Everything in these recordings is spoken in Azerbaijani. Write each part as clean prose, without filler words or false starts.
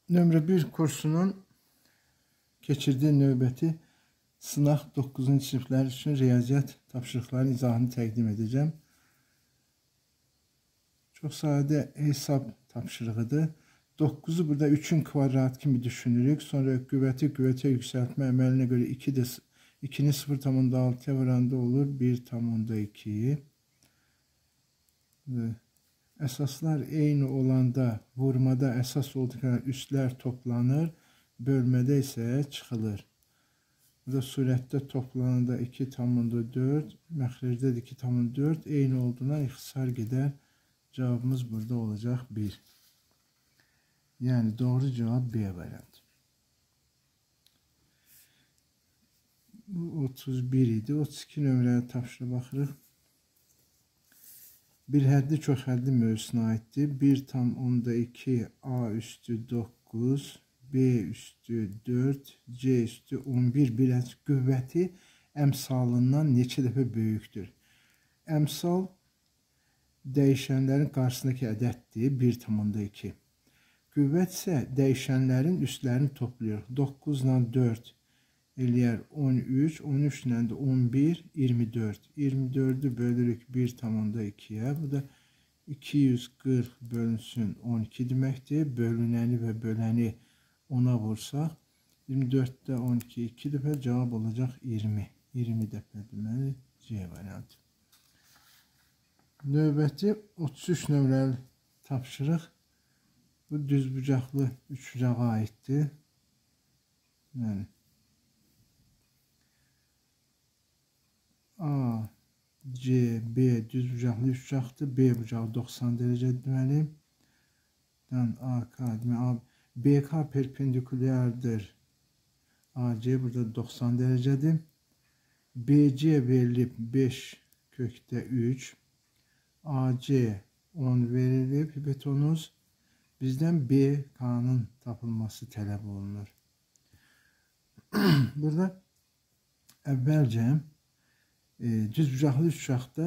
Nömrə 1 kursunun keçirdiyi növbəti sınaq 9-cu siniflər üçün riyaziyyat tapşırıqlarının izahını təqdim edəcəm. Çox sadə hesab tapşırığıdır. 9'u burada 3'ün kvadratı kimi düşünürük. Sonra qüvvətə yüksəltmə əməlinə görə 2'ni 0,6'ya vuranda olur 1,2. Əsaslar eyni olanda vurmada əsas olduğu qədər üstlər toplanır, bölmədə isə çıxılır. Burada surətdə toplananda 2,4, məxrəcdə də 2,4 eyni olduğuna ixtisar gedər. Cavabımız burada olacaq 1. Yəni doğru cavab B variantı. Bu 31 idi. 32 nömrəyə tapşırığa baxırıq. Bir həddi çox həddi mövzusuna aiddir. 1,2 A üstü 9, B üstü 4, C üstü 11 bir qüvvəti əmsalından neçə dəfə böyükdür? Əmsal dəyişənlərin qarşısındakı ədəddir. 1,2. Qüvvət isə dəyişənlərin üstlərini toplayır. 9 ilə 4 eləyər 13, 13 ilə də 11, 24. 24'ü bölürük 1,2'ye. Bu da 240 bölünsün 12 deməkdir. Bölünəni və böləni 10'a vursaq, 24'də 12, 2 dəfə cavab olacaq 20. 20 dəfə deməli C variantı. Növbəti 33 nömrəli tapşırıq. Bu düzbucaqlı üçbucağa aiddir. Yəni A, C, B düzbucaqlı üçbucaqdır. B bucağı 90 derece deməli. AK deməli BK perpendikulyardır. AC burada 90 derecedir. BC verilib 5 kökdə 3. AC 10 verilib hipotenuz. Bizdən BK'nın tapılması tələb olunur. Burada əvvəlcə düzbucaqlı üçbucaqda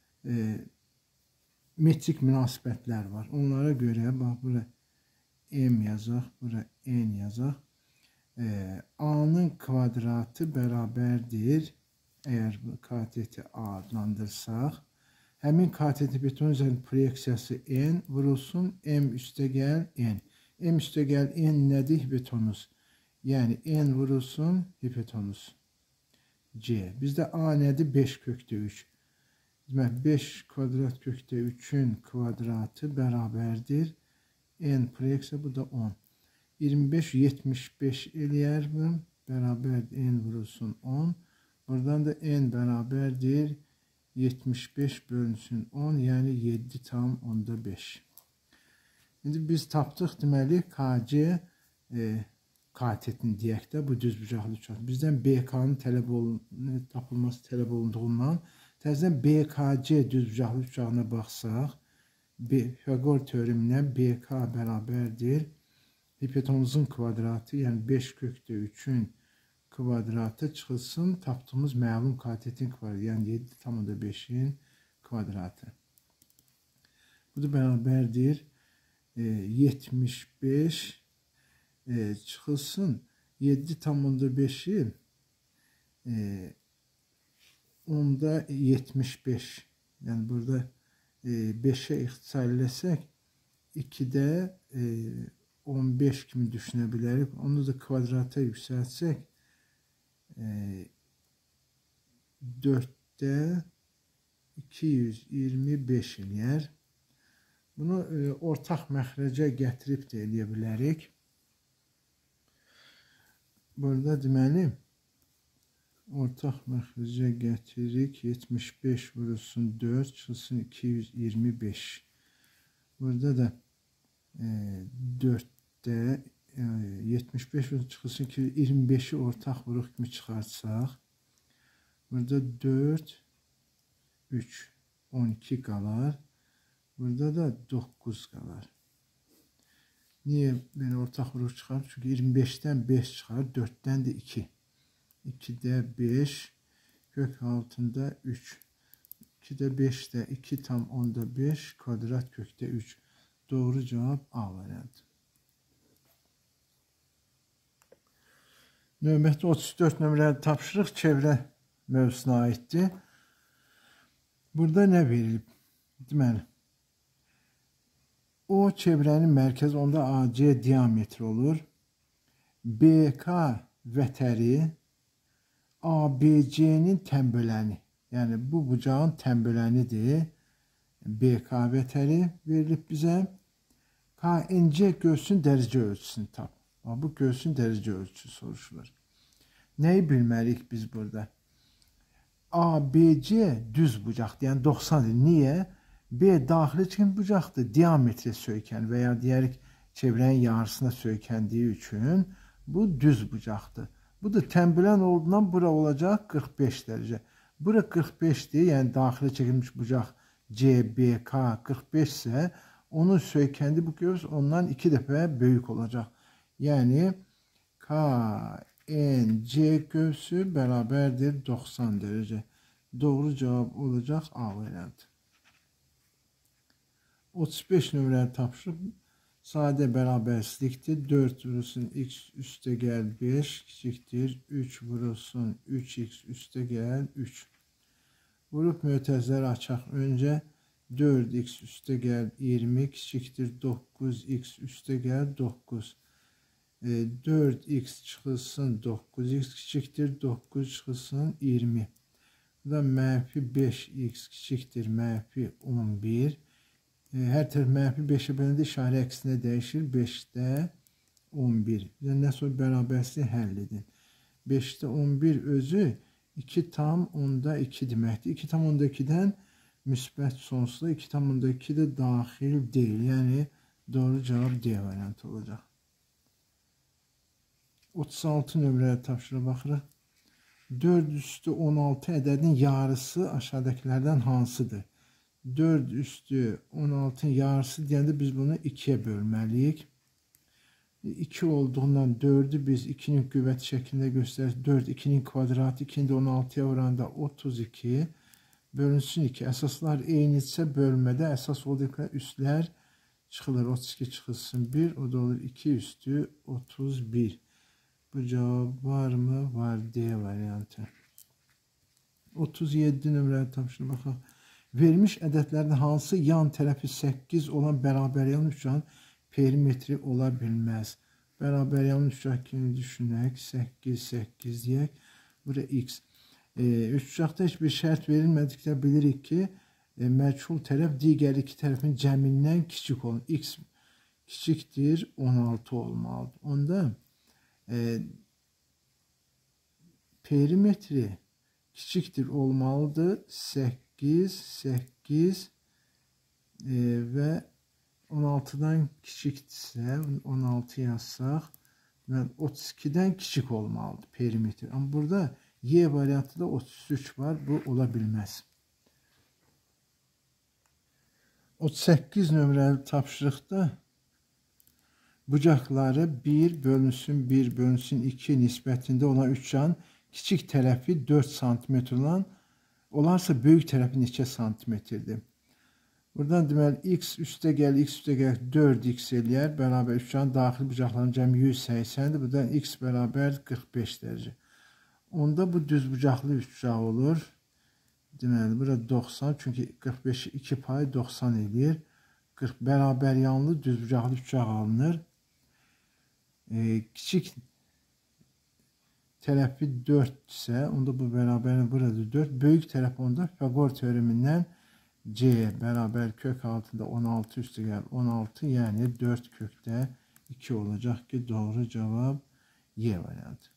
metrik münasibətlər var. Onlara görə bax bura M yazaq, bura N yazaq. A'nın kvadratı bərabərdir. Əgər kateti A adlandırsaq, həmin kateti beton üzərində proyeksiyası N vurulsun, M üstəgəl N. M üstəgəl N nədir? Hipotenuz. Yəni N vurulsun, hipotenuz. C. Bizdə A nədir? 5 kökdə 3. Demək 5 kvadrat kökdə 3'ün kvadratı bərabərdir. N proyeksiya bu da 10. 25, 75 eləyər mi? Bərabərdir. N vurulsun 10. Buradan da N bərabərdir. 75 bölünsün 10, yəni 7,5. İndi biz tapdıq deməli KC katetini deyək də bu düzbucaqlı üçbucaq. Bizdən BK'nın tapılması tələb olunduğundan təzədən BKC düzbucaqlı üçbucağına baxsaq, Pifagor teoremindən BK bərabərdir. Hipotenuzun kvadratı, yəni 5 kökdə 3'ün kvadratı çıxılsın, tapdığımız məlum katetin kvadratı, yəni 7,5'in kvadratı. Bu da bərabərdir 75 çıxılsın 7,5'i 10'da 75. Yəni burada 5'e ixtisar eləsək 2'də 15 kimi düşünə bilərik. Onu da kvadrata yüksəltsək 4'də 225 eləyər. Bunu ortaq məxrəcə gətirib də eləyə bilərik. Burada deməli ortaq məxrəcə gətiririk. 75 vurulsun 4 çıxılsın 225. Burada da 4'də 75 vurulsun çıxılsın 225'i ortaq vuruq kimi çıxartsaq. Burada 4, 3, 12 qalar. Burada da 9 qalar. Niye belə ortaq vuruq çıxar? Çünki 25'dən 5 çıxar, 4'dən də 2. 2'də 5, kök altında 3. 2'də 5'də 2,5 kvadrat kökdə 3. Doğru cevap A variantı. Növbəti 34 nömrəli tapşırıq çevrə mövzusuna aiddir. Burada nə verilib? Deməli, o çevrənin mərkəzi onda AC diametri olur. BK vətəri ABC'nin tənböləni. Yəni bu bucağın tənbölənidir. BK vətəri verilib bizə. KNC göğsün dərəcə ölçüsünü tap. Bu göğsün dərəcə ölçüsü soruşulur. Nəyi bilməliyik biz burada? ABC düz bucaqdır, yəni 90-dır. Niyə? B daxili çıxın bucaqdır, diametre söykən və ya deyərik çevrənin yarısına söykəndiyi üçün bu düz bucaqdır. Bu da tənbölən olduğundan bura olacaq 45 dərəcə. Bura 45-dir, yəni daxili çəkilmiş bucaq CBK 45 isə onun söykəndi bu göz ondan 2 dəfə böyük olacaq. Yəni KNC göğsü bərabərdir 90 dərəcə. Doğru cavab olacaq A variantı. 35 nömrəli tapşırıq sadə bərabərsizlikdir. 4 vurulsun x üstə gəl 5 kiçikdir 3 vurulsun 3x üstə gəl 3. Vurup mötərizələri açaq. Öncə 4x üstə gəl 20 kiçikdir 9x üstə gəl 9. 4x çıxılsın 9x kiçikdir 9 çıxılsın 20. Burada mənfi 5x kiçikdir mənfi 11. Hər tərəf mənfi 5'ə bölündə işarə əksinə dəyişir. 5'də 11. Nə sonra bərabərsizliyi həll edin. 5'də 11 özü 2 tam onda 2 deməkdir. 2 tam onda 2'dən müsbət sonsuzda 2 tam onda 2 də daxil deyil. Yəni doğru cavab D variantı olacaq. 36 nömrəyə tapşırığa baxırıq. 4 üstü 16 ədədin yarısı aşağıdakilərdən hansıdır? 4 üstü 16'ın yarısı deyəndə biz bunu 2'ye bölməliyik. 2 olduğundan 4'ü biz 2'nin qüvvəti şəklində göstərir. 4 2'nin kvadratı 2'nin də 16'ya vuranda 32 bölünsün 2. Əsaslar eynidirsə bölmədə əsas olduqları üstlər çıxılır. 32 çıxılsın 1. O da olur 2 üstü 31. Bu cevap var mı? Var D variantı. 37 nömrəli tapşırığa baxaq. Verilmiş ədədlərdə hansı yan tərəfi 8 olan bərabər yan üçgen perimetri ola bilməz? Bərabər yan üçgen kimi düşünək. 8, 8 deyək. Burada x. Üçbucaqda heç bir şərt verilmədikdə bilirik ki, məchul tərəf digər iki tərəfin cəmindən kiçik olur. X kiçikdir 16 olmalıdır. Onda perimetri kiçikdir olmalıdır. 8, 8 və 16'dan kiçikdirsə 16 yazsaq 32'den kiçik olmalıdır perimetri. Ama burada Y variantında 33 var. Bu ola bilməz. 38 nömrəli tapşırıqda bucaqları 1 bölünsün 1 bölünsün 2 nisbətində olan üçgen kiçik tərəfi 4 cm olarsa böyük tərəfi neçə santimetrdir? Buradan deməli x üstə gəl 4x eləyər. Bərabər üçgen daxil bucaqların cəmi 180'dir. Buradan x bərabər 45 dərəcə. Onda bu düz bucaqlı üçbucaq olur. Deməli burada 90 çünki 45'i 2 pay 90 eləyir. 40 bərabər yanlı düz bucaqlı üçbucaq alınır. Kiçik tərəfi 4 ise onda bu bərabər burada 4. Böyük tərəf onda Fagor teoremindən C bərabər kök altında 16 üstü gəl 16 yəni 4 kökdə 2 olacaq ki doğru cevap Y variantı.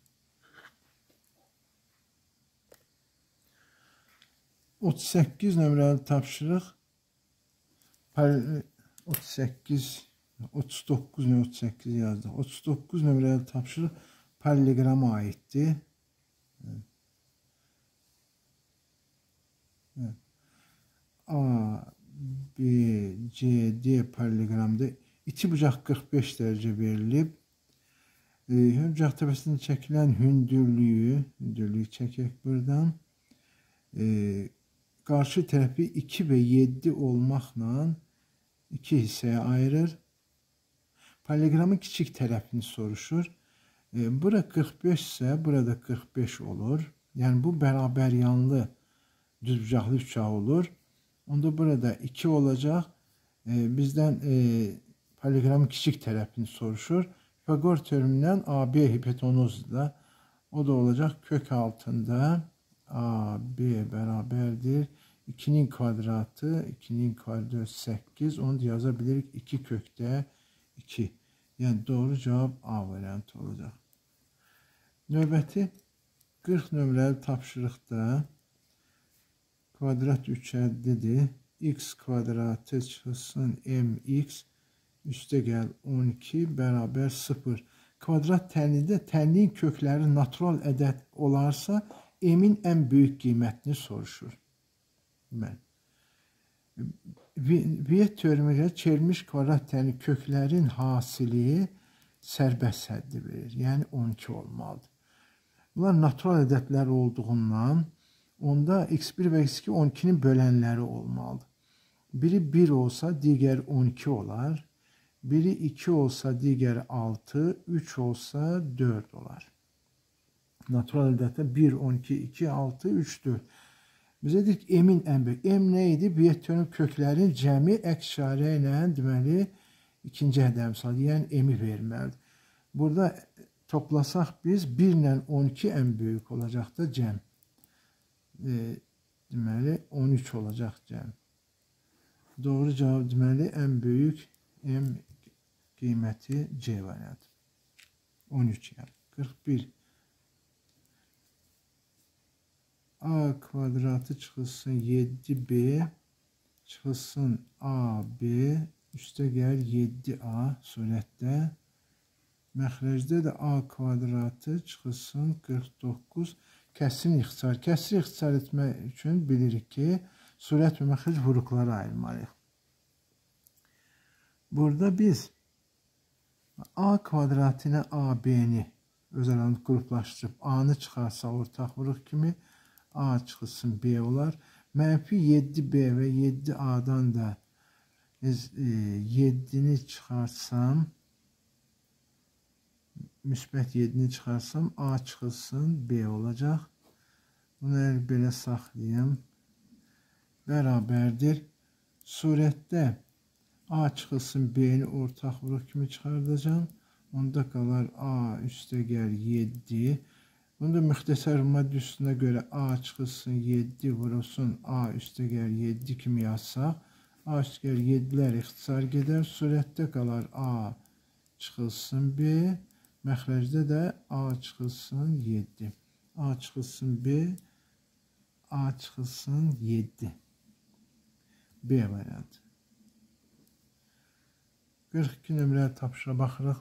38 nömrəli tapşırıq 39 38 yazdım. 39 nömrəli tapşırıq parallegrama aittir. Evet. A, B, C, D parallegramda iki bucaq 45 dərəcə verilib. Bucaq təpəsində çəkilən hündürlüyü çəkək buradan. Qarşı tərəfi 2 və 7 olmaqla 2 hissəyə ayırır. Parallegramın kiçik tərəfini soruşur. Bura 45 ise burada 45 olur. Yani bu beraber yanlı düzbucaqlı üçgen olur. Onda burada 2 olacak. Bizden poligramın kiçik tərəfini soruşur. Pifagor teoreminden AB hipotenuzla o da olacak kök altında AB beraberdir 2'nin kvadratı 2'nin kvadratı 8 onu da yazabiliriz 2 kökte 2. Yani doğru cevap A variantı olacak. Növbəti 40 nömrəli tapşırıqda kvadrat üçgenlidir. X kvadratı çıxsın mx üstə gəl 12 beraber 0. Kvadrat tənlində tənliyin kökləri natural ədəd olarsa m'in en büyük qiymətini soruşur. Viet teoremi ilə çevrilmiş kvadrat tənli köklərin hasili sərbəst həddi verir. Yəni 12 olmalıdır. Bunlar natural ədədlər olduğundan onda x1 ve x2 12'nin bölənləri olmalıdır. Biri 1 olsa diğer 12 olar. Biri 2 olsa diğer 6, 3 olsa 4 olar. Natural ədəddə 1, 12, 2, 6, 3, 4. Bizə deyir ki, m'in ən böyük. M nə idi? Viet teoremi köklərin cəmi əks işarə ilə deməli ikinci hədəf misal, yəni m'i verməlidir. Burada toplasaq biz 1 ilə 12 ən böyük olacaq da cəm. Deməli 13 olacaq cəm. Doğru cavab deməli ən böyük M qiyməti C variantı. 13 yəni. 41. A kvadratı çıxılsın 7B çıxılsın AB üstə gəl 7A surətdə. Məxrəcdə də A kvadratı çıxılsın 49 kəsrin ixtisar. Kəsri ixtisar etmək üçün bilirik ki, surət və məxrəc vuruqlara ayırmalıyıq. Burada biz A kvadratı ilə AB-ni öz aralarında qruplaşdırıb A-nı çıxarsa ortaq vuruq kimi A çıxılsın B olar. Mənfi 7B və 7A-dan da 7-ni çıxarsam müsbət 7-ni çıxarsam A çıxılsın B olacaq. Bunu belə saxlayayım. Bərabərdir. Surətdə A çıxılsın B-ni ortaq vuruq kimi çıxardacağım. Onda qalar A üstə gəl 7. Bunu da müxtəsər maddə üstünə görə A çıxılsın 7 vurulsun A üstə gəl 7 kimi yazsaq. A üstə gəl 7'lər ixtisar gedər. Surətdə qalar A çıxılsın B. Məxrəcdə də A çıxılsın 7. A çıxılsın B. A çıxılsın 7. B variantı. 42 nömrəli tapşırığa baxırıq.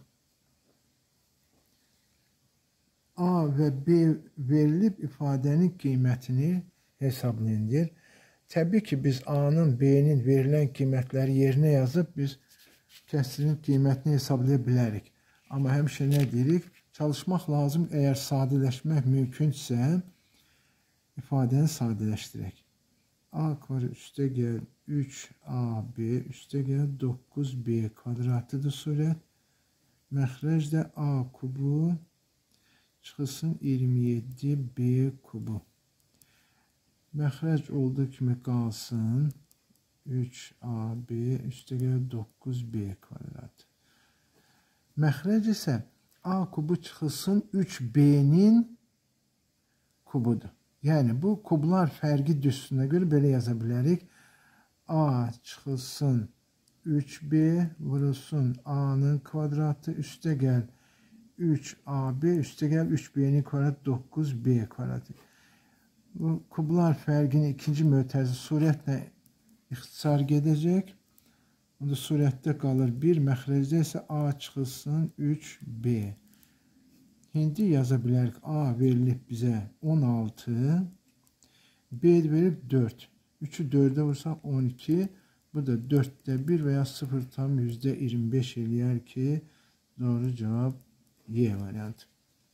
A və B verilib ifadənin qiymətini hesablayın deyir. Təbii ki, biz A-nın, B-nin verilən qiymətləri yerinə yazıb biz kəsrin qiymətini hesablaya bilərik. Amma həmişə nə deyirik? Çalışmaq lazım, əgər sadələşmək mümkünsə ifadəni sadələşdirək. A kvadrat üstə gəl 3AB üstə gəl 9B kvadratıdır surət. Məxrəc də A kubu çıxılsın 27B kubu. Məxrəc olduğu kimi qalsın 3AB üstə gəl 9B kvadratı. Məxrəc isə A kubu çıxılsın 3B'nin kubudur. Yəni bu kublar fərqi düstununa görə belə yaza bilərik. A çıxılsın 3B vurulsun A'nın kvadratı üstə gəl 3AB üstə gəl 3B'nin kvadratı 9B kvadratı. Bu kublar fərqini ikinci mötərizə surətlə ixtisar gedəcək. Bunda surətdə qalır 1, məxrəcdə isə A çıxılsın 3B. İndi yaza bilərik. A verilib bizə 16. B verilib 4. 3'ü 4'e vursaq 12. Bu da 4'te 1 veya 0 tam %25 eləyər ki doğru cevap Y variantı.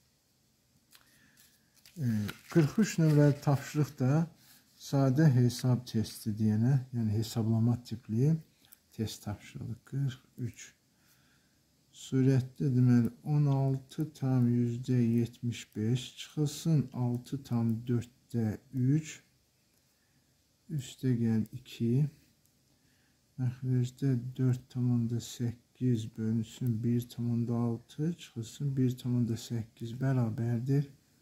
43 nömrəli tapşırıq da sadə hesab testi deyənə, yəni hesablama tipli test tapşırığı 43. Surətdə deməli 16 tam %75 çıxılsın 6 tam 4'də 3 üstə gəl 2 məxrəcdə 4,8 bölünsün 1,6 çıxılsın 1,8 bərabərdir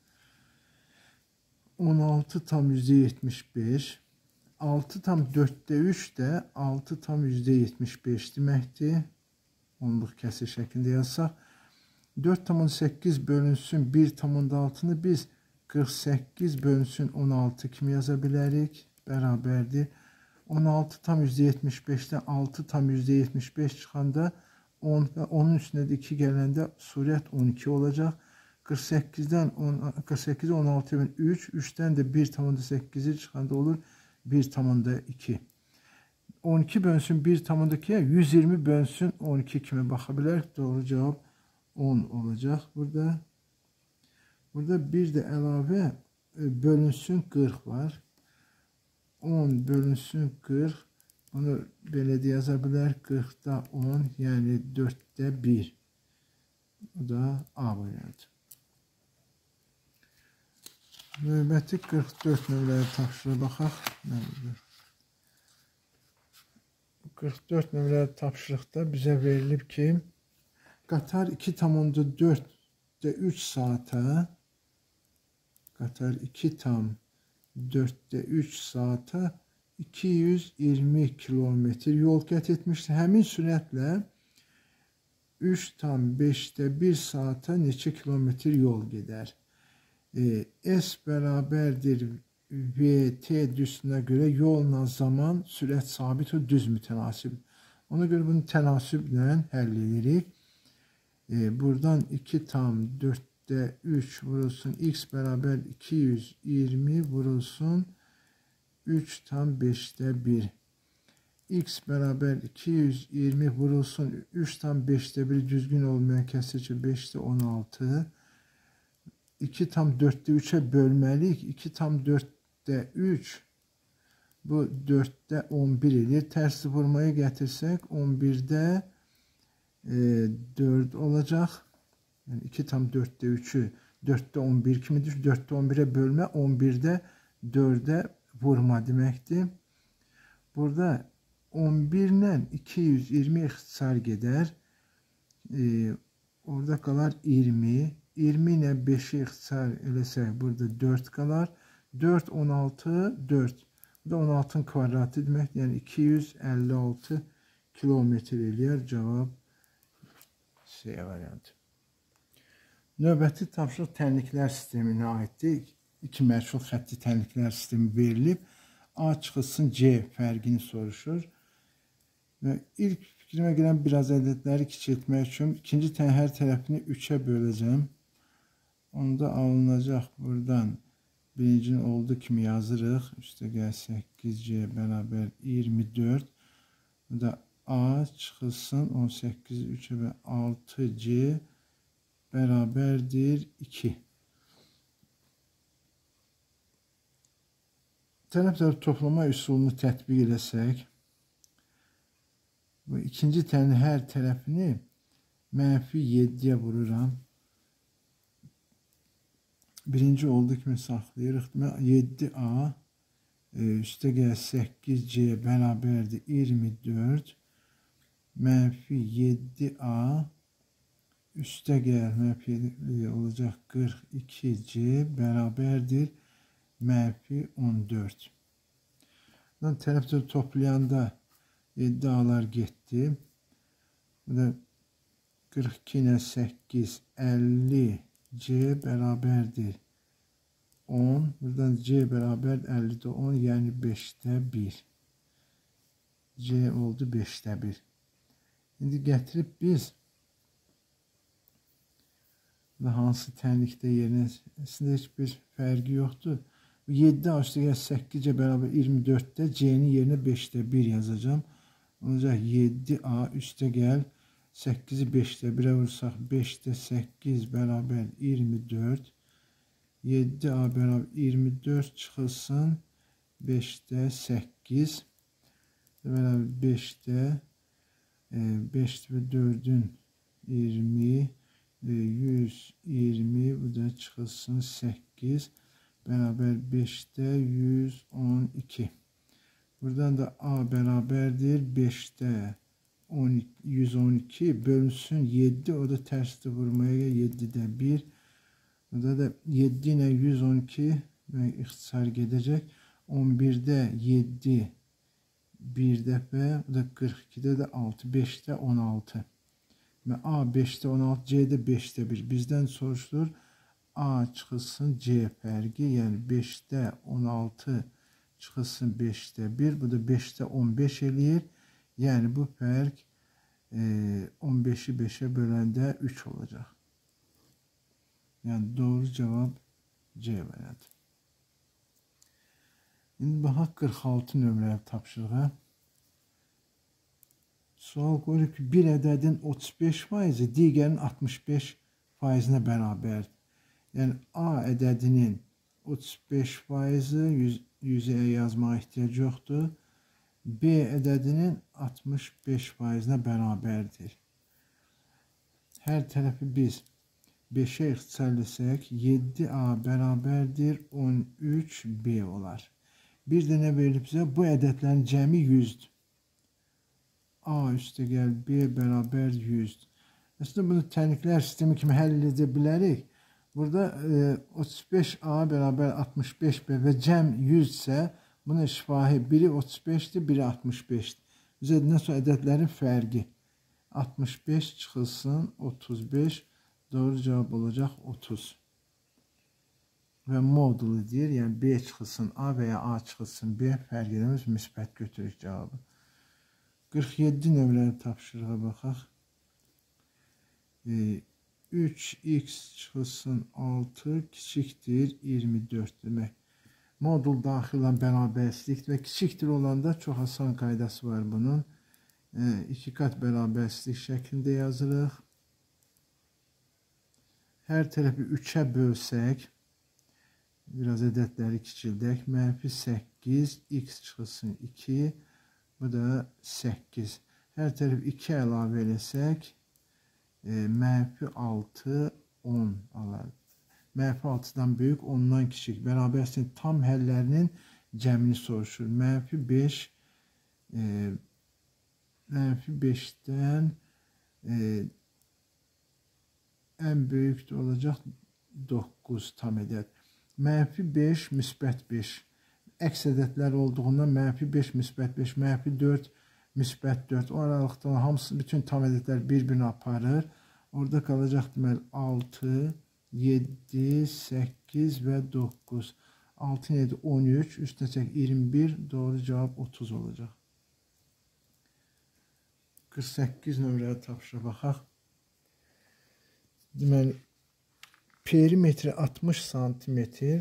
16 tam %75 6 tam 4'də 3 də 6 tam %75 deməkdir. Onluq kəsir şəklində yazsaq 4,8 bölünsün 1,6'nı biz 48 bölünsün 16 kimi yaza bilərik. Bərabərdir. 16 tam %75'də 6 tam %75 çıxanda 10 və onun üstünə də 2 gələndə surət 12 olacaq. 48'dən 48'e 16 bölün 3, 3'dən də 1,8'i çıxanda olur 1,2. 12 bölünsün 1,2'ye 120 bölünsün 12 kimi baxa bilərik. Doğru cavab 10 olacaq burada. Burada bir də əlavə bölünsün 40 var. 10 bölünsün 40. Bunu belə də yaza bilərik. 40'da 10 yəni 4'də 1. Bu da A variantı. Növbəti 44 növbələri tapşırığa baxaq. 44 nömrəli tapşırıqda bizə verilib ki, qatar 2,4'də 3 saata, qatar 2,4'də 3 saata 220 kilometr yol qət etmişdir. Həmin sürətlə 3,5'də 1 saata neçə kilometr yol gedər? S bərabərdir VT düzünə görə yolla zaman sürət sabit və düz mütənasib. Ona görə bunu tənasüblə həll edirik. Buradan 2,4'də 3 vurulsun x bərabər 220 vurulsun 3,5'də 1. X bərabər 220 vurulsun 3,5'də 1 düzgün olmayan kəsici 5'də 16. 2,4'də 3'ə bölməliyik. 2,4'də 3 bu 4'də 11 edir. Tərsi vurmaya gətirsək 11'də 4 olacaq. Yəni 2,4'də 3'ü 4'də 11 kimi düşür. 4'də 11'ə bölmə 11'də 4'ə vurma deməkdir. Burada 11 ilə 220 ixtisar gedər. Orada qalar 20. 20 ilə 5'i ixtisar eləsək burada 4 qalar. 4, 16, 4. Bu da 16'ın kvadratı deməkdir. Yəni 256 kilometr eləyər. Cavab C variantı. Növbəti tapşırıq tənliklər sisteminə aiddir. 2 məşhur xətti tənliklər sistemi verilib. A çıxılsın C fərqini soruşur. Və ilk fikrimə gələn biraz ədədləri kiçiltmək üçün ikinci hər tərəfini 3'ə böləcəm. Onda alınacaq buradan birincinin olduğu kimi yazırıq. Üstə gəl 8C bərabər 24. Bu da A çıxılsın 18 3'ə və 6C bərabərdir 2. Tərəfləri toplama üsulunu tətbiq eləsək, bu ikinci tənin hər tərəfini -7'yə vururam. Birinci olduğu kimi saxlayırıq. 7A üstə gəl 8C bərabərdir 24. -7A üstə gəl -7 olacaq 42C bərabərdir -14. Bundan tərəfləri toplayanda 7A'lar getdi. Bu da 42 ilə 8 50C bərabərdir 10. Buradan C bərabər 50'də 10 yəni 5'də 1. C oldu 5'də 1. İndi gətirib biz hansı tənlikdə yerinə heç bir fərqi yoxdur. 7A üstə gəl 8C bərabər 24'də C'nin yerinə 5'də 1 yazacağım. Olacaq 7A üstə gəl 8'i 5'də 1'ə vursaq 5'də 8 bərabər 24. 7A bərabər 24 çıxılsın 5'də 8 bərabər 5'də 5 və 4'ün 120, 120, bu da çıxılsın 8 bərabər 5'də 112. Buradan da A bərabərdir 5'də 112 bölünsün 7, o da tərsdə vurmaya 7'də 1. Burada da 7 ilə 112 ixtisar gedəcək. 11'də 7 bir dəfə, bu da 42'də də 6, 5'də 16. Və A 5'də 16, C də 5'də 1. Bizdən soruşulur A çıxılsın C fərqi, yəni 5'də 16 çıxılsın 5'də 1, bu da 5'də 15 eləyir. Yəni bu fərq 15'i 5'e böləndə 3 olacaq. Yəni doğru cavab C variantı. İndi baxaq 46 nömrəli tapşırığa. Sual qoyur ki, bir ədədin 35%, digərinin 65%-nə bərabərdir. Yəni A ədədinin 35%, 100'ə yazmağa ehtiyac yoxdur. B ədədinin 65%-nə bərabərdir. Hər tərəfi biz 5'e ixtisarlasaq 7A bərabərdir 13B olar. Bir də nə verilib bizə? Bu ədədlərin cəmi 100'dür. A üstə gəl B bərabər 100'dür. Əslində bunu təniklər sistemi kimi həll edə bilərik. Burada 35A bərabər 65B və cəm 100 isə bunun şifahi biri 35'dir, biri 65'dir. Üzərindən sonra ədədlərin fərqi 65 çıxılsın 35, doğru cavab olacaq 30. Və modulu deyir, yəni B çıxılsın A və ya A çıxılsın B fərq edəmiz, müsbət götürük cavabı. 47 nömrəli tapşırığa baxaq. 3x çıxılsın 6 kiçikdir 24 demək. Modul daxil olan bərabərsizlikdir və kiçikdir olanda çox asan qaydası var bunun. 2 kat bərabərsizlik şəklində yazırıq. Hər tərəfi 3'ə bölsək, biraz ədədləri kiçildək. Mənfi 8, x çıxılsın 2, bu da 8. Hər tərəfi 2 əlavə eləsək, mənfi 6, 10 alar. Mənfi 6'dan böyük, 10'dan kiçik. Bərabərsizliyin tam həllərinin cəmini soruşur. Mənfi 5, mənfi 5'dən ən böyük də olacaq 9 tam ədəd. Mənfi 5, müsbət 5. Əks ədədlər olduğundan mənfi 5, müsbət 5, mənfi 4, müsbət 4. O aralıqda hamısı, bütün tam ədədlər bir-birini aparır. Orada qalacaq deməli 6, 7, 8 və 9. 6, 7, 13, üstə çək 21, doğru cavab 30 olacaq. 48 nömrəli tapşırığa baxaq. Deməli, perimetri 60 santimetr,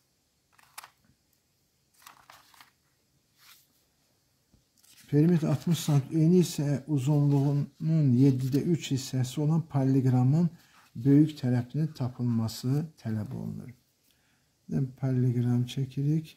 perimetr 60 santimetr, eni isə uzunluğunun 7'də 3 hissəsi olan paralleqramın böyük tərəfinin tapılması tələb olunur. Paralleqram çəkirik.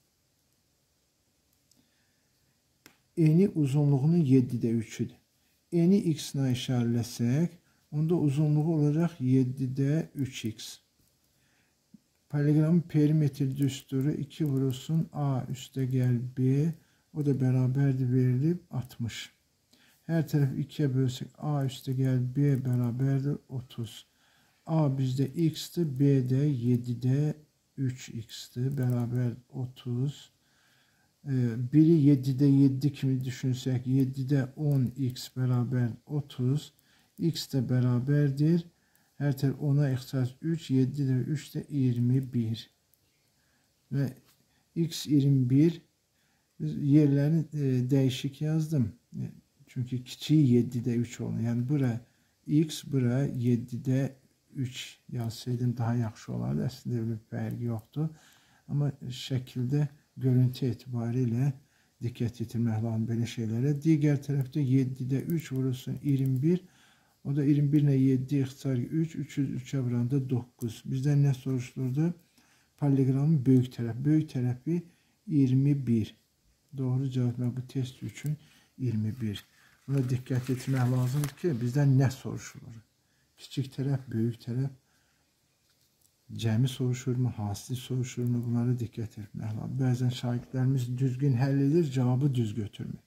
Eni uzunluğunun 7'də 3'üdür. Eni x-nə işarələsək, onda uzunluğu olacaq 7'də 3x. Paralleqramın perimetr düsturu 2 vurulsun A üstə gəl B, o da bərabərdir verilib 60. Hər tərəf 2'yə bölsək A üstə gəl B bərabərdir 30. A bizdə x-dir, B də 7'də 3x-dir, bərabər 30. Biri 7'də 7 kimi düşünsək, 7'də 10x bərabər 30. X də bərabərdir. Hər tərəf 10'a ixtisas 3, 7'də 3 də 21. Və x 21, yerlərini dəyişik yazdım. Çünki kiçiyi 7'də 3 olur. Yəni bura x, bura 7'də 3 yazsaydım daha yaxşı olardı. Əslində bir fərqi yoxdur. Amma şəkildə görüntü etibarilə diqqət yetirmək lazım belə şeylərə. Digər tərəfdə 7'də 3 vurulsun 21. O da 21 ilə 7 ixtisar 3, 3'ə vuranda 9. Bizdən nə soruşulurdu? Paralleqramın böyük tərəfi. Böyük tərəfi 21. Doğru cavab bu test üçün 21. Buna diqqət etmək lazımdır ki, bizdən nə soruşulur? Kiçik tərəf, böyük tərəf, cəmi soruşurmu, hasili soruşurmu? Bunlara diqqət etmək lazım. Bəzən şagirdlərimiz düzgün həll edir, cavabı düz götürmür.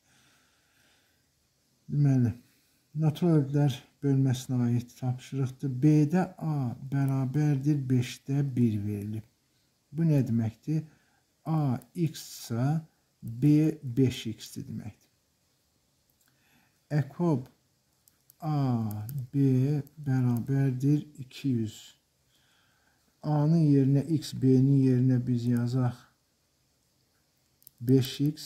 Deməli, natural ədədlər bölməsinə aid tapşırıqdır. B-də A bərabərdir 5-də 1 verilib. Bu nə deməkdir? A x-sa B 5x-dir deməkdir. Ekob A, B bərabərdir 200. A-nın yerinə x, B-nin yerinə biz yazaq 5x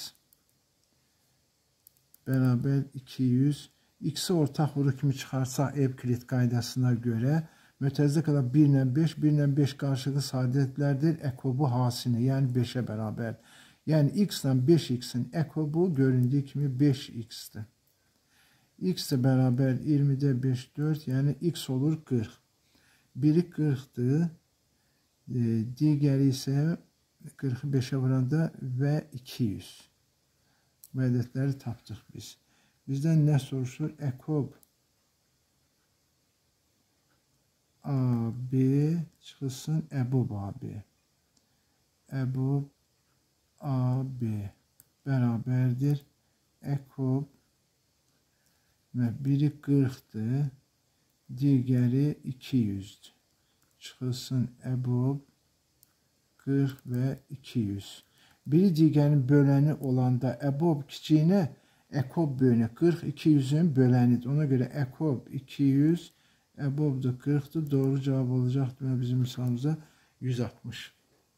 bərabər 200. X-i ortaq vuru kimi çıxarsa Evklit qaydasına görə mütəzziq qala 1 ilə 5, 1 ilə 5 qarşılıqlı sadətlərdir. Ekobu hasinə, yəni 5-ə bərabər. Yəni x ilə 5x-in ekobu göründüyü kimi 5x-dir. X də bərabər 20-də 5, 4, yəni x olur 40. Biri 40-dır, digəri isə 40-ı 5-ə vuranda və 200. Bu ədədləri tapdıq biz. Bizdən nə soruşur? Ekob AB çıxılsın EBOB AB. EBOB AB bərabərdir. Ekob və biri 40-dır, digəri 200-dür. Çıxılsın EBOB 40 və 200. Biri digərinin böləni olanda EBOB kiçiyinə, EKOB böyünə 40, 200-ün bölənidir. Ona görə EKOB 200, EBOB da 40-dır. Doğru cavab olacaqdır bizim misalımızda 160.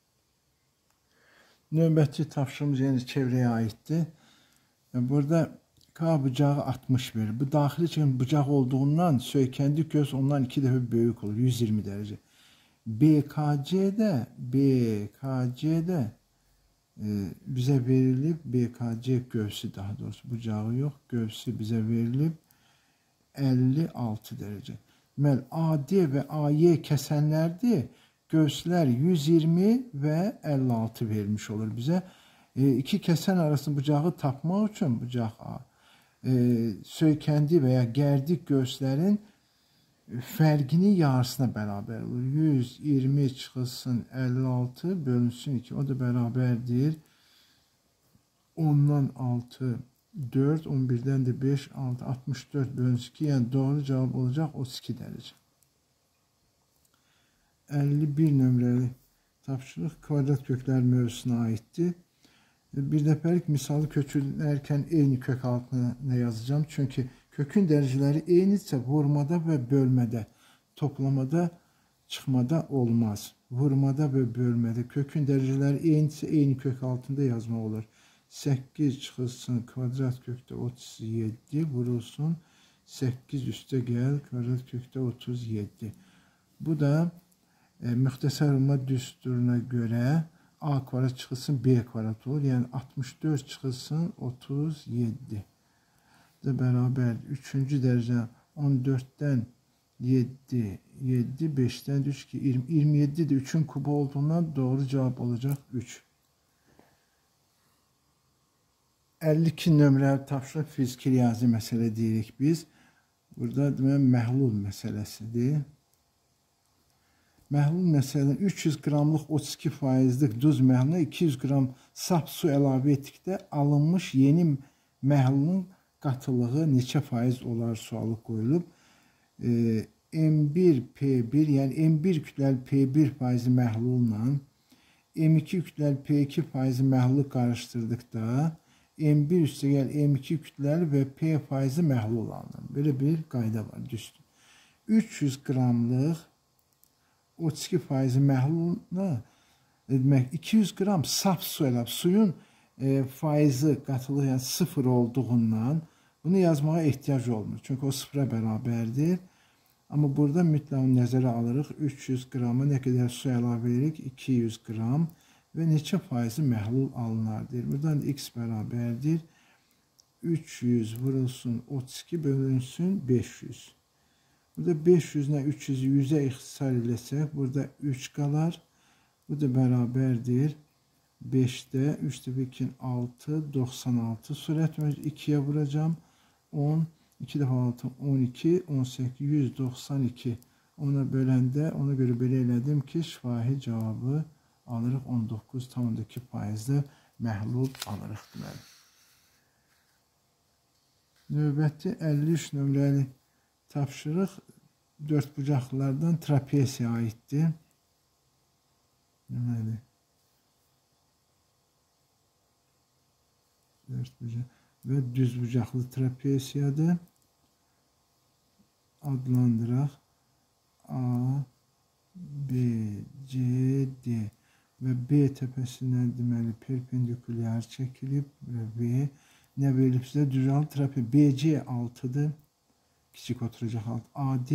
Növbəti tapşırığımız yəni çevrəyə aiddir. Burada K bucağı 60 verir. Bu daxili üçün bucaq olduğundan söykəndi göz ondan 2 dəfə böyük olur. 120 dərəcə. BKC'də bizə verilib, BKC gövsü daha doğrusu bucağı yox, gövsü bizə verilib 56 dərəcə. Deməli, AD və AY kəsənlərdir. Gövslər 120 və 56 verilmiş olur bizə. İki kəsən arasında bucağı tapmaq üçün bucaq A. Söykəndi və ya gərdik göğslərin fərqinin yarısına bərabər olur. 120 çıxılsın 56 bölünsün 2. O da bərabərdir. 10-dan 6, 4, 11-dən də 5, 6, 64 bölünsün 2. Yəni doğru cavab olacaq 32 dərəcə. 51 nömrəli tapşırıq kvadrat köklər mövzusuna aiddir. Bir dəfəlik misalı köçürərkən eyni kök altına yazacağım. Çünki kökün dərəcələri eynidirsə vurmada və bölmədə, toplamada, çıxmada olmaz. Vurmada və bölmədə kökün dərəcələri eynidirsə eyni kök altında yazmaq olur. 8 çıxılsın kvadrat kökdə 37 vurulsun 8 üstə gəl kvadrat kökdə 37. Bu da müxtəsər olma düsturuna görə A kvadrat çıxılsın B kvadrat olur. Yəni 64 çıxılsın 37. Da bərabər 3-cü dərəcə 14-dən 7, 7, 5-dən 3, 20, 27 də 3-ün kubu olduğundan doğru cavab olacaq 3. 52 nömrəli tapşırıq fiziki riyazi məsələ deyirik biz. Burada demək məhlul məsələsidir. Məhlul məsələdən 300 qramlıq 32%lik duz məhluluna 200 qram saf su əlavə etdikdə alınmış yeni məhlulun qatılığı neçə faiz olar sualı qoyulub. M1P1 yəni M1 kütləli P1 faizi məhlulla M2 kütləli P2 faizi məhlulu qarışdırdıqda M1 üstəgəl M2 kütləli və P faizi məhlul alınır. Belə bir qayda var, düzdür. 300 qramlıq 32% məhluluna demək 200 qram saf su əlavə. Suyun faizi qatılığı yəni 0 olduğundan bunu yazmağa ehtiyac olmur. Çünki o 0-a bərabərdir. Amma burada mütləq nəzərə alırıq. 300 qrama nə qədər su əlavə edirik? 200 qram və neçə faizi məhlul alınar deyir. Buradan x bərabərdir. 300 vurulsun 32 bölünsün 500. Burada 500-lə 300-ü 100-ə ixtisar eləsək, burada 3 qalar. Bu da bərabərdir. 5-də 3-də 2-nin 6, 96. Sürət 2-yə vuracam. 10, 2 dəfə 6, 12, 18, 192. Ona böləndə, ona görə belə elədim ki, şifahi cavabı alırıq 19,2%-də məhlul alırıq deməli. Növbəti 53 nömrəli tapşırıq dördbucaqlılardan trapesiya aiddir. Deməli, dördbucaq və düzbucaqlı trapesiyadır. Adlandıraq A, B, C, D və B təpəsindən deməli perpendikulyar çəkilib və B nə verilibsə düzbucaqlı trapesiya BC 6-dır. Kiçik oturacaq 6.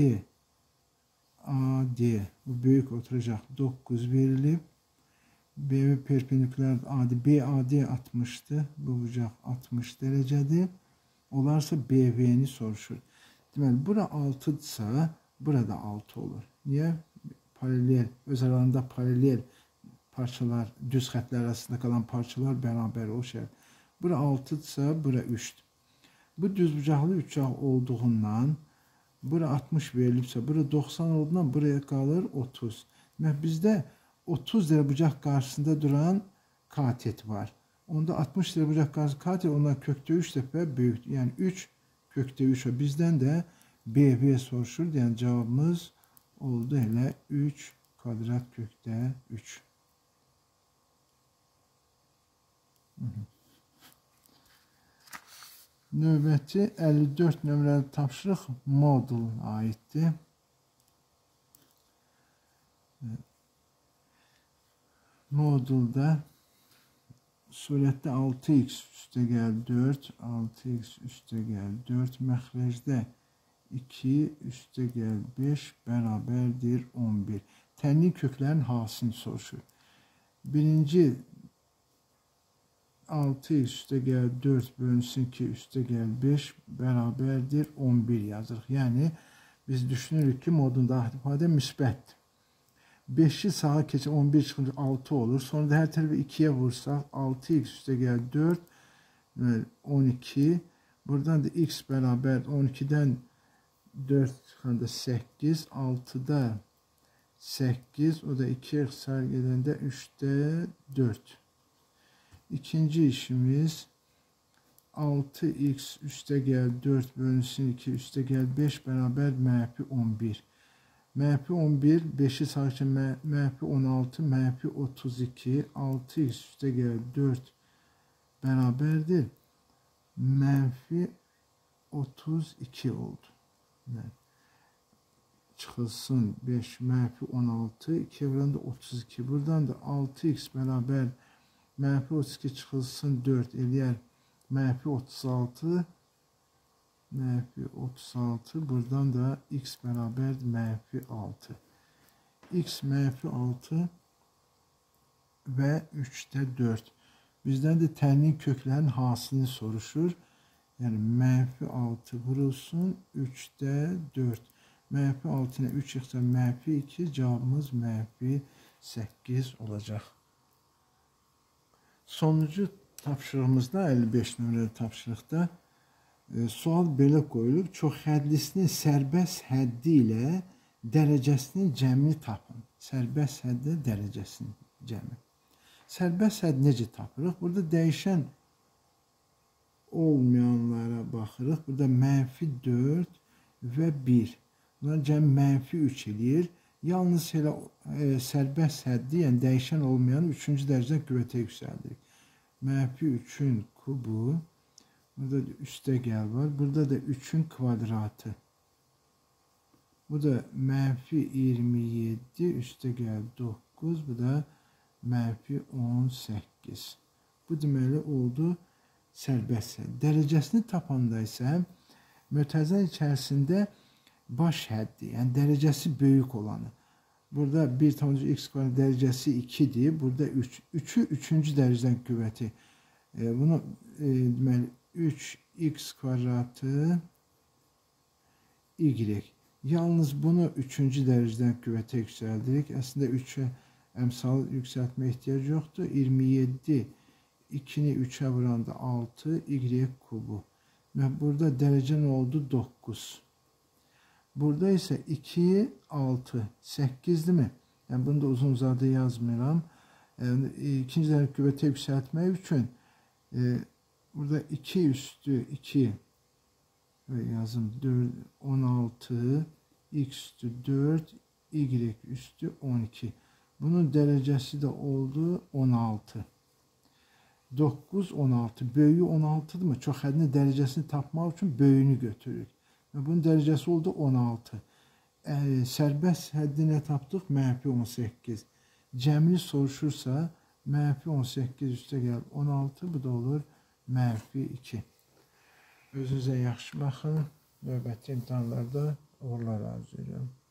AD bu böyük oturacaq 9 verilib. B perpendikulyar AD, BAD 60'dır. Bu bucaq 60 dərəcədir. Olarsa BV'ni soruşur. Deməli, bura 6'dırsa, burada 6 olur. Niyə? Paralel, öz aralarında paralel parçalar, düz xətlər arasında qalan parçalar bərabər o şey. Bura 6'dırsa, bura 3'dür. Bu düzbucaqlı üçbucaq olduğundan, bura 60 verilibsə, bura 90 olduğundan buraya qalır 30. Və bizdə 30 lira bucaq qarşısında duran katet var. Onda 60 lira bucaq qarşısında katet ondan kökdə 3 dəfə böyükdür. Yəni 3 kökdə 3 var. Bizdən də BV soruşur. Yəni cavabımız oldu elə 3 kvadrat kökdə 3. Növbəti 54 nömrəli tapşırıq modul aiddir. Modulda surətdə 6x üstə gəl 4, 6x üstə gəl 4, məxrəcdə 2 üstə gəl 5 bərabərdir 11. Tənlik köklərin hasını soruşur. Birinci 6x üstə gəl 4 bölünsün 2 üstə gəl 5 bərabərdir 11 yazırıq. Yəni biz düşünürük ki, modun daxil ifadə müsbətdir. 5'i sağa keçir 11 çıxınca 6 olur. Sonra da hər tərəfə 2'yə vursaq 6x üstə gəl 4 12. Buradan da x bərabər 12'dən 4 çıxanda 8, 6'da 8, o da 2'yə xısar gedəndə 3'də 4. İkinci işimiz 6x üstə gəl 4 bölünsün 2 üstə gəl 5 bərabər mənfi 11. Mənfi 11, 5'i sağa keçir mənfi 16, mənfi 32, 6x üstə gəl 4 bərabərdir. Mənfi 32 oldu. Çıxılsın 5, mənfi 16, 2'ye vuran da 32. Buradan da 6x bərabər mənfi 32 çıxılsın 4 eləyər. Mənfi 36, mənfi 36. Buradan da x bərabər mənfi 6. X mənfi 6 və 3'də 4. Bizdən də tənlik köklərin hasını soruşur. Yəni mənfi 6 vurulsun 3'də 4. Mənfi 6 ilə 3 yıxsa mənfi 2. Cavabımız mənfi 8 olacaq. Sonuncu tapşırığımızda 55 nömrəli tapşırıqda sual belə qoyulub. Çox hədlisinin sərbəst həddi ilə dərəcəsinin cəmini tapın. Sərbəst həddi dərəcəsinin cəmi. Sərbəst hədd necə tapırıq? Burada dəyişən olmayanlara baxırıq. Burada mənfi 4 və 1. Bunlar cəmi mənfi 3 eləyir. Yalnız elə sərbəst həddi, yəni dəyişən olmayan 3-cü dərəcədən qüvvətə yüksəldirik. Mənfi 3'ün kubu. Burada da üstə gəl var. Burada da 3'ün kvadratı. Bu da mənfi 27 üstə gəl 9. Bu da mənfi 18. Bu deməli oldu sərbəst hədd. Dərəcəsini tapanda isə mötərizə içərisində baş həddi, yəni dərəcəsi böyük olanı. Burada 1,x kvadrat dərəcəsi 2'dir. Burada 3. 3'ü 3-cü dərəcədən qüvvəti. Bunu deməli 3x kvadratı y. Yalnız bunu 3-cü dərəcədən qüvvətə yüksəldirik. Əslində 3'ə əmsal yüksəltmə ehtiyac yoxdur. 27 2'ni 3'ə vuranda 6 y kubu. Və burada dərəcə nə oldu? 9. Burada isə 2, 6, 8-dir mi? Yəni, bunu da uzun uzadı yazmıram. İkinci dərəcə qüvvətə yüksəltmək üçün burada 2 üstü 2 yazım 4, 16, x üstü 4, y üstü 12. Bunun dərəcəsi də oldu 16. 9, 16. Böyüyü 16'dır mı? Çox həddinin dərəcəsini tapmaq üçün böyüyünü götürürük. Və bunun dərəcəsi oldu 16. Sərbəst həddi nə tapdıq? Mənfi 18. Cəmli soruşursa, mənfi 18 üstə gəlib 16, bu da olur mənfi 2. Özünüzə yaxşı baxın. Növbəti imtahanlarda uğurlar arzu edirəm.